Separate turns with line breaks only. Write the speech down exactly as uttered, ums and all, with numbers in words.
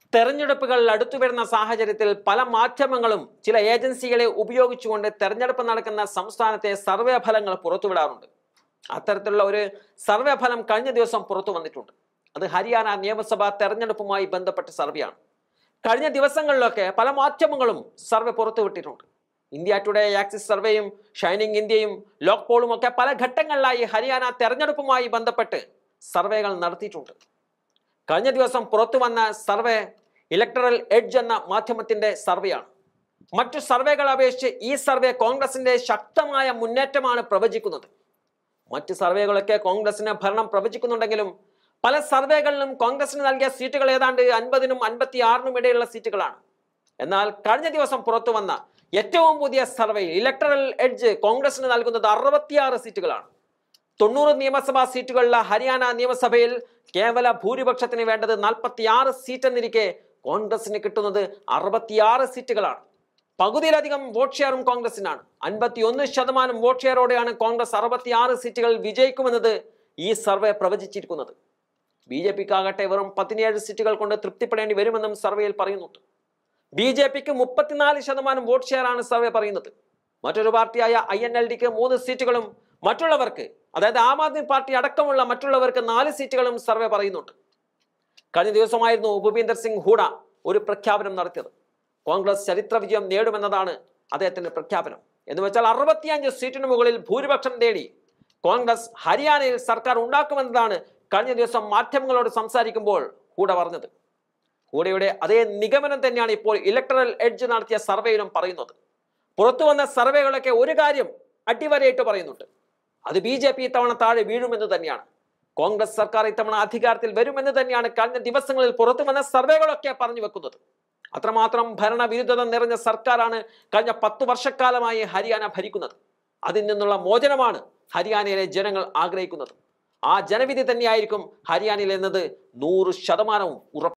തെരഞ്ഞെടുപ്പുകൾ അടുത്തു വരുന്ന സാഹചര്യത്തിൽ പല മാധ്യമങ്ങളും ചില ഏജൻസികളെ ഉപയോഗിച്ചുകൊണ്ട് തെരഞ്ഞെടുപ്പ് നടക്കുന്ന സംസ്ഥാനത്തെ സർവേ ഫലങ്ങൾ പുറത്തുവിടാറുണ്ട്. അത്തരത്തിലുള്ള ഒരു സർവേ ഫലം കഴിഞ്ഞ ദിവസം പുറത്തു വന്നിട്ടുണ്ട്. അത് ഹരിയാന നിയമസഭാ തെരഞ്ഞെടുപ്പുമായി ബന്ധപ്പെട്ട സർവേയാണ്. കഴിഞ്ഞ ദിവസങ്ങളിലൊക്കെ പല മാധ്യമങ്ങളും സർവേ പുറത്തുവിട്ടിട്ടുണ്ട്. ഇന്ത്യ ടുഡേ, ആക്സിസ് സർവേയും ഷൈനിങ് ഇന്ത്യയും ലോക് പോളും ഒക്കെ പല ഘട്ടങ്ങളിലായി ഹരിയാന തെരഞ്ഞെടുപ്പുമായി ബന്ധപ്പെട്ട് സർവേകൾ നടത്തിയിട്ടുണ്ട്. കഴിഞ്ഞ ദിവസം പുറത്തു വന്ന സർവേ ഇലക്ടറൽ എഡ്ജ് എന്ന മാധ്യമത്തിന്റെ സർവേയാണ്. മറ്റു സർവേകളെ അപേക്ഷിച്ച് ഈ സർവേ കോൺഗ്രസിന്റെ ശക്തമായ മുന്നേറ്റമാണ് പ്രവചിക്കുന്നത്. മറ്റു സർവേകളൊക്കെ കോൺഗ്രസിന് ഭരണം പ്രവചിക്കുന്നുണ്ടെങ്കിലും പല സർവേകളിലും കോൺഗ്രസിന് നൽകിയ സീറ്റുകൾ ഏതാണ്ട് അൻപതിനും അൻപത്തി ആറിനും ഇടയിലുള്ള സീറ്റുകളാണ്. എന്നാൽ കഴിഞ്ഞ ദിവസം പുറത്തു വന്ന ഏറ്റവും പുതിയ സർവേ ഇലക്ടറൽ എഡ്ജ് കോൺഗ്രസിന് നൽകുന്നത് അറുപത്തിയാറ് സീറ്റുകളാണ്. തൊണ്ണൂറ് നിയമസഭാ സീറ്റുകളുള്ള ഹരിയാന നിയമസഭയിൽ കേവല ഭൂരിപക്ഷത്തിന് വേണ്ടത് നാൽപ്പത്തി ആറ് സീറ്റ് എന്നിരിക്കെ കോൺഗ്രസിന് കിട്ടുന്നത് അറുപത്തിയാറ് സീറ്റുകളാണ്. പകുതിയിലധികം വോട്ട് ഷെയറും കോൺഗ്രസിനാണ്. അൻപത്തി ഒന്ന് ശതമാനം വോട്ട് ഷെയറോടെയാണ് കോൺഗ്രസ് അറുപത്തിയാറ് സീറ്റുകൾ വിജയിക്കുമെന്നത് ഈ സർവേ പ്രവചിച്ചിരിക്കുന്നത്. ബി ജെ പിക്കാകട്ടെ വെറും പതിനേഴ് സീറ്റുകൾ കൊണ്ട് തൃപ്തിപ്പെടേണ്ടി വരുമെന്നും സർവേയിൽ പറയുന്നുണ്ട്. ബി ജെ പിക്ക് മുപ്പത്തിനാല് ശതമാനം വോട്ട് ഷെയറാണ് സർവേ പറയുന്നത്. മറ്റൊരു പാർട്ടിയായ ഐ എൻ എൽ ഡിക്ക് മൂന്ന് സീറ്റുകളും മറ്റുള്ളവർക്ക്, അതായത് ആം ആദ്മി പാർട്ടി അടക്കമുള്ള മറ്റുള്ളവർക്ക് നാല് സീറ്റുകളും സർവേ പറയുന്നുണ്ട്. കഴിഞ്ഞ ദിവസമായിരുന്നു ഭൂപീന്ദർ സിംഗ് ഹൂഡ ഒരു പ്രഖ്യാപനം നടത്തിയത്. കോൺഗ്രസ് ചരിത്ര വിജയം നേടുമെന്നതാണ് അദ്ദേഹത്തിന്റെ പ്രഖ്യാപനം. എന്ന് വെച്ചാൽ അറുപത്തിയഞ്ച് സീറ്റിന് മുകളിൽ ഭൂരിപക്ഷം നേടി കോൺഗ്രസ് ഹരിയാനയിൽ സർക്കാർ ഉണ്ടാക്കുമെന്നതാണ് കഴിഞ്ഞ ദിവസം മാധ്യമങ്ങളോട് സംസാരിക്കുമ്പോൾ ഹൂഡ പറഞ്ഞത്. ഹൂഡയുടെ അതേ നിഗമനം തന്നെയാണ് ഇപ്പോൾ ഇലക്ടറൽ എഡ്ജ് നടത്തിയ സർവേയിലും പറയുന്നത്. പുറത്തു വന്ന സർവേകളൊക്കെ ഒരു കാര്യം അടിവരയിട്ട് പറയുന്നുണ്ട്. അത് ബി ജെ പി ഇത്തവണ താഴെ വീഴുമെന്ന് തന്നെയാണ്. കോൺഗ്രസ് സർക്കാർ ഇത്തവണ അധികാരത്തിൽ വരുമെന്ന് തന്നെയാണ് കഴിഞ്ഞ ദിവസങ്ങളിൽ പുറത്തു വന്ന സർവേകളൊക്കെ പറഞ്ഞു വെക്കുന്നത്. അത്രമാത്രം ഭരണവിരുദ്ധത നിറഞ്ഞ സർക്കാരാണ് കഴിഞ്ഞ പത്തു വർഷക്കാലമായി ഹരിയാന ഭരിക്കുന്നത്. അതിൽ നിന്നുള്ള മോചനമാണ് ഹരിയാനയിലെ ജനങ്ങൾ ആഗ്രഹിക്കുന്നത്. ആ ജനവിധി തന്നെയായിരിക്കും ഹരിയാനയിൽ എന്നത് നൂറ് ശതമാനവും ഉറപ്പ്.